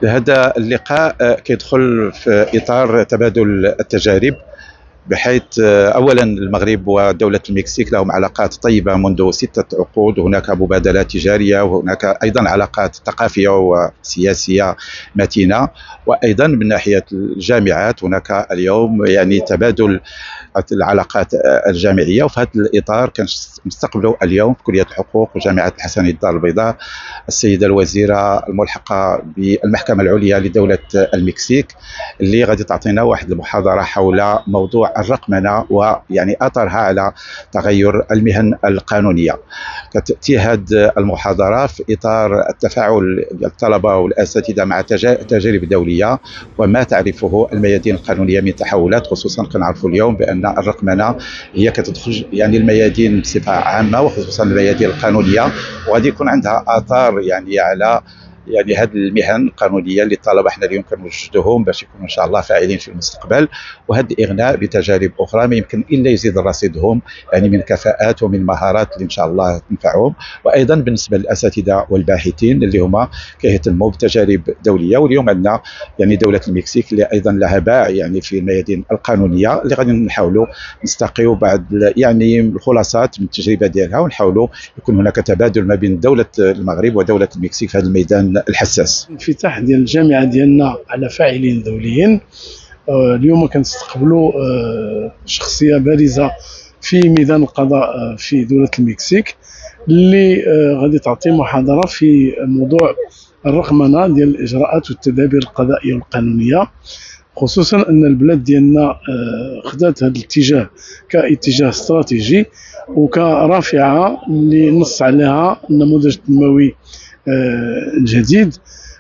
هذا اللقاء كيدخل في إطار تبادل التجارب، بحيث اولا المغرب ودوله المكسيك لهم علاقات طيبه منذ 6 عقود، وهناك مبادلات تجاريه، وهناك ايضا علاقات ثقافيه وسياسيه متينه، وايضا من ناحيه الجامعات هناك اليوم يعني تبادل العلاقات الجامعيه. وفي هذا الاطار كنستقبلوا اليوم في كليه الحقوق وجامعه الحسن الدار البيضاء السيده الوزيره الملحقه بالمحكمه العليا لدوله المكسيك، اللي غادي تعطينا واحد المحاضره حول موضوع الرقمنه ويعني اثرها على تغير المهن القانونيه. كتاتي هذه المحاضره في اطار التفاعل الطلبه والاساتذه مع تجارب دوليه وما تعرفه الميادين القانونيه من تحولات، خصوصا كنعرفوا اليوم بان الرقمنه هي كتدخل يعني الميادين بصفه عامه وخصوصا الميادين القانونيه، وغادي يكون عندها اثار يعني على يعني هذه المهن القانونيه اللي الطلبه حنا اليوم كنوجدوهم باش يكونوا ان شاء الله فاعلين في المستقبل، وهذا الاغناء بتجارب اخرى ما يمكن الا يزيد رصيدهم يعني من كفاءات ومن مهارات اللي ان شاء الله تنفعهم. وايضا بالنسبه للاساتذه والباحثين اللي هما كيهتموا بتجارب دوليه، واليوم عندنا يعني دوله المكسيك اللي ايضا لها باع يعني في الميادين القانونيه، اللي غادي نحاولوا نستقيوا بعض يعني الخلاصات من التجربه ديالها، ونحاولوا يكون هناك تبادل ما بين دوله المغرب ودوله المكسيك في هذا الميدان الحساس. انفتاح ديال الجامعه ديالنا على فاعلين دوليين. اليوم كنستقبلوا شخصيه بارزه في ميدان القضاء في دوله المكسيك، اللي غادي تعطي محاضره في موضوع الرقمنه ديال الاجراءات والتدابير القضائيه والقانونيه، خصوصا ان البلاد ديالنا خدات هذا الاتجاه كاتجاه استراتيجي وكرافعه اللي نص عليها النموذج التنموي الجديد.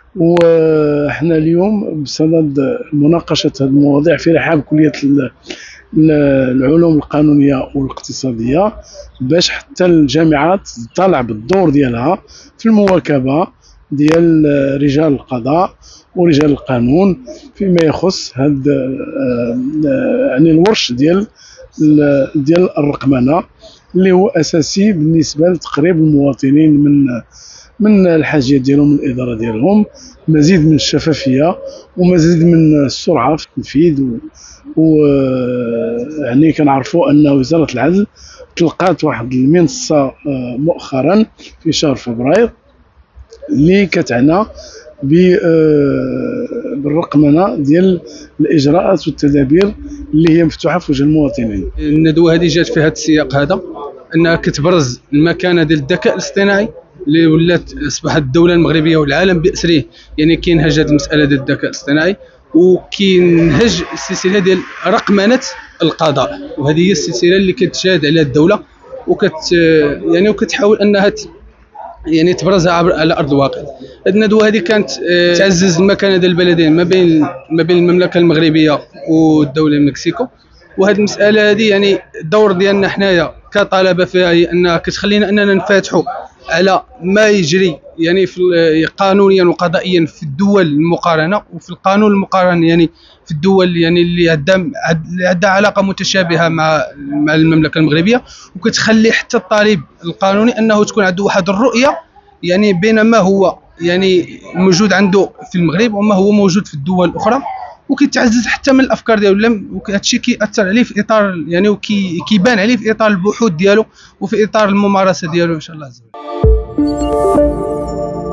وحنا اليوم بصدد مناقشه هذه المواضيع في رحاب كليه العلوم القانونيه والاقتصاديه، باش حتى الجامعات تطلع بالدور ديالها في المواكبه ديال رجال القضاء ورجال القانون فيما يخص هذا يعني الورش ديال الرقمنه، اللي هو اساسي بالنسبه لتقريب المواطنين من الحاجيات ديالهم، من الاداره ديالهم، مزيد من الشفافيه ومزيد من السرعه في التنفيذ. يعني كنعرفوا ان وزاره العدل تلقات واحد المنصه مؤخرا في شهر فبراير اللي كتعنى بالرقمنه ديال الاجراءات والتدابير اللي هي مفتوحه في وجه المواطنين. الندوه هذه جات في هذا السياق هذا، انها كتبرز المكانه ديال الذكاء الاصطناعي اللي ولات اصبحت الدوله المغربيه والعالم باسره يعني كينهج هذه المساله ديال الذكاء الاصطناعي، وكينهج السلسله ديال رقمنه القضاء، وهذه هي السلسله اللي كتشاهد عليها الدوله وكتحاول انها يعني تبرزها على ارض الواقع. هذه الندوه هذه كانت تعزز المكانه ديال البلدين ما بين المملكه المغربيه والدوله المكسيكو. وهذه المساله هذه يعني الدور ديالنا حنايا كطلبه فيها هي انها كتخلينا اننا ننفتحوا على ما يجري يعني في قانونيا وقضائيا في الدول المقارنه، وفي القانون المقارن يعني في الدول يعني اللي عندها علاقه متشابهه مع المملكه المغربيه، وكتخلي حتى الطالب القانوني انه تكون عنده واحد الرؤيه يعني بين ما هو يعني موجود عنده في المغرب وما هو موجود في الدول الاخرى، وكيتعزز حتى من الافكار ديالو. وهذا الشيء كيأثر عليه في اطار يعني وكيبان عليه في اطار البحوث ديالو وفي اطار الممارسه ديالو ان شاء الله عز وجل.